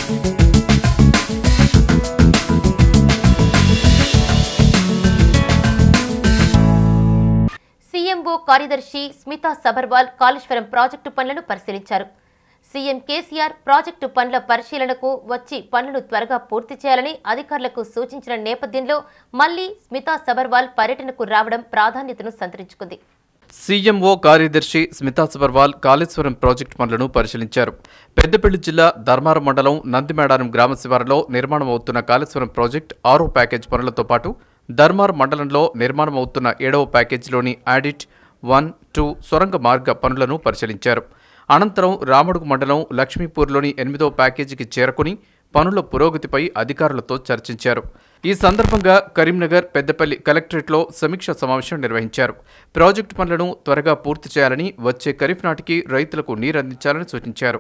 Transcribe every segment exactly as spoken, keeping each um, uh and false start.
CMO కార్యదర్శి Smita Sabharwal Kaleshwaram project పనులను పరిశీలించారు. సీఎం కేసీఆర్ ప్రాజెక్టు పనుల పరిశీలనకు వచ్చి పనులను త్వరగా పూర్తి చేయాలని అధికారులకు సూచించిన నేపథ్యంలో మళ్లీ స్మితా సబర్వాల్ పర్యటనకు రావడం ప్రాధాన్యతను సంతరించుకుంది. సీఎంఓ కార్యదర్శి స్మితా సబర్వాల్ కాళేశ్వరం ప్రాజెక్టు పనులను పరిశీలించారు. పెద్దపల్లి జిల్లా ధర్మారం మండలం నందిమేడారం గ్రామ శివారులో నిర్మాణం అవుతున్న కాళేశ్వరం ప్రాజెక్టు ఆరో ప్యాకేజ్ పనులతో పాటు ధర్మారం మండలంలో నిర్మాణం అవుతున్న ఏడవ ప్యాకేజీలోని ఆడిట్ వన్ టూ సొరంగ మార్గ పనులను పరిశీలించారు. అనంతరం రామడుగు మండలం లక్ష్మీపూర్లోని ఎనిమిదవ ప్యాకేజీకి చేరుకుని పనుల పురోగతిపై అధికారులతో చర్చించారు. ఈ సందర్భంగా కరీంనగర్ పెద్దపల్లి కలెక్టరేట్లో సమీక్షా సమావేశం నిర్వహించారు. ప్రాజెక్టు పనులను త్వరగా పూర్తి చేయాలని, వచ్చే ఖరీఫ్ నాటికి రైతులకు నీరందించాలని సూచించారు.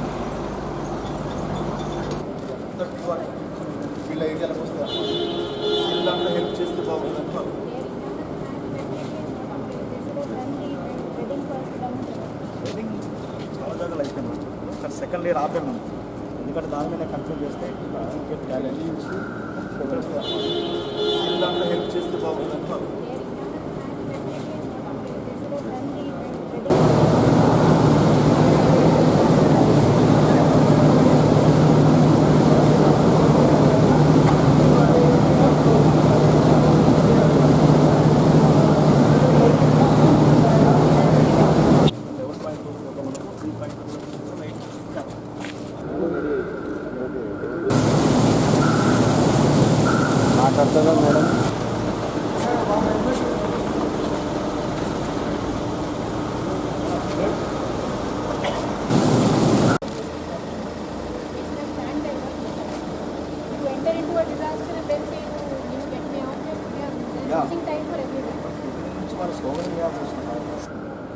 సెకండ్ ఇయర్ ఆపేమన్నాం, ఎందుకంటే దాని మీద కన్ఫర్మ్ చేస్తే దాంట్లో హెల్ప్ చేస్తే బాగుందని. మాట్లాడుతుందా మేడం? Yeah.